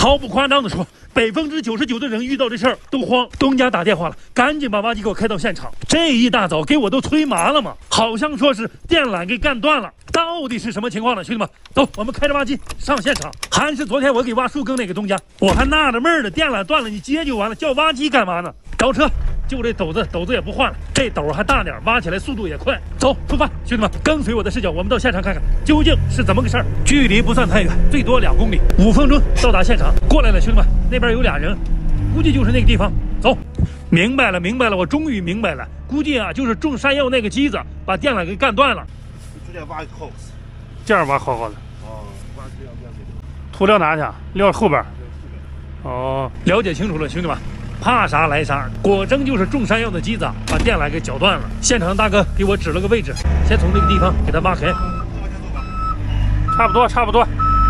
毫不夸张的说，99%的人遇到这事儿都慌。东家打电话了，赶紧把挖机给我开到现场。这一大早给我都催麻了嘛，好像说是电缆给干断了，到底是什么情况呢？兄弟们，走，我们开着挖机上现场。还是昨天我给挖树根那个东家，我还纳着闷了，电缆断了你接就完了，叫挖机干嘛呢？找车。就这斗子也不换了，这斗还大点，挖起来速度也快。走，出发，兄弟们，跟随我的视角，我们到现场看看究竟是怎么个事儿。距离不算太远，最多2公里，5分钟到达现场。过来了，兄弟们，那边有俩人，估计就是那个地方。走，明白了，我终于明白了，估计啊就是种山药那个机子把电缆给干断了。 直接挖一个 house， 这样挖好的。 哦，挖这样土撂哪去？撂后边。哦，了解清楚了，兄弟们。怕啥来啥，果真就是种山药的机子把电缆给绞断了。现场大哥给我指了个位置，先从那个地方给它挖开。差不多。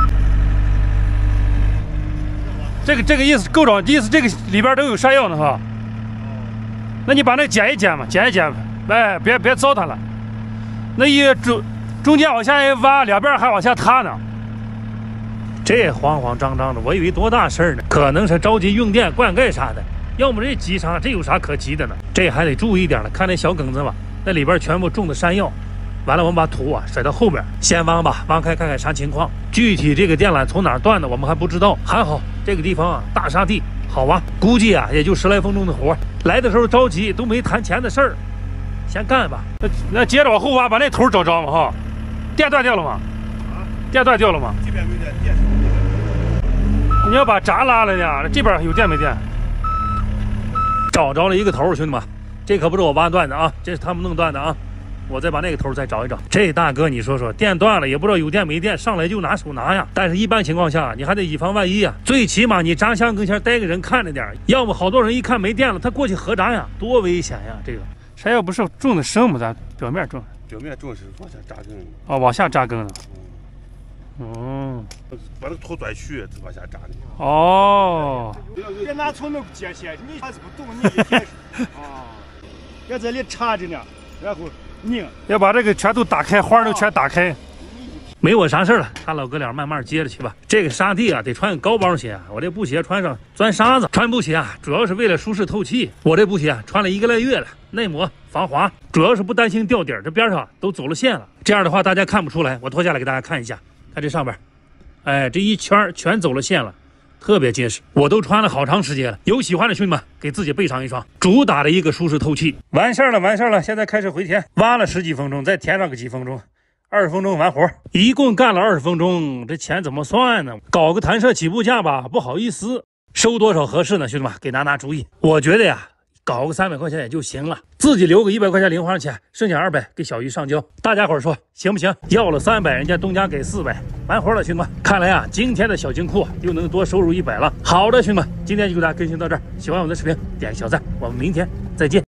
这个意思够着，意思这个里边都有山药呢哈。那你把那剪一剪嘛，哎，别糟蹋了。那一中间往下一挖，两边还往下塌呢。这慌慌张张的，我以为多大事儿呢，可能是着急用电灌溉啥的。要么这急啥？这有啥可急的呢？这还得注意点了。看那小梗子吧，那里边全部种的山药。完了，我们把土啊甩到后边，先挖吧，挖开看看啥情况。具体这个电缆从哪儿断的，我们还不知道。还好这个地方啊，大沙地好挖，估计啊也就10来分钟的活。来的时候着急，都没谈钱的事儿，先干吧。那接着往后挖，把那头找着嘛哈。电断掉了吗？啊？电断掉了吗？ 这边没电。 你要把闸拉了呢，这边有电没电？找着了一个头，兄弟们，这可不是我挖断的啊，这是他们弄断的啊。我再把那个头再找一找。这大哥，你说说，电断了也不知道有电没电，上来就拿手拿呀。但是一般情况下，你还得以防万一呀。最起码你闸箱跟前待个人看着点，要么好多人一看没电了，他过去合闸呀，多危险呀！这个山药不是种的深吗？咱表面种是往下扎根。 哦，往下扎根了。哦， 把那个头断去，往下扎的。 哦， 别拿从那接线，你还是不动，你一接啊，在这里插着呢，然后拧， 要把这个全都打开，花都全打开。没我啥事了，他老哥俩慢慢接着去吧。这个沙地啊，得穿高帮鞋，我这布鞋穿上钻沙子。穿布鞋啊，主要是为了舒适透气。我这布鞋啊，穿了1个来月了，耐磨防滑，主要是不担心掉底儿。这边上都走了线了，这样的话大家看不出来。我脱下来给大家看一下。看这上边，哎，这一圈全走了线了，特别结实。我都穿了好长时间了，有喜欢的兄弟们给自己备上一双，主打的一个舒适透气。完事儿了，现在开始回填，挖了10几分钟，再填上个几分钟，20分钟完活，一共干了20分钟，这钱怎么算呢？搞个弹射起步价吧，不好意思，收多少合适呢？兄弟们给拿主意。我觉得呀，搞个300块钱也就行了，自己留个100块钱零花钱，剩下200给小鱼上交。大家伙说行不行？要了300，人家东家给400，完活了，兄弟们。看来啊，今天的小金库又能多收入100了。好的，兄弟们，今天就给大家更新到这儿。喜欢我的视频，点个小赞，我们明天再见。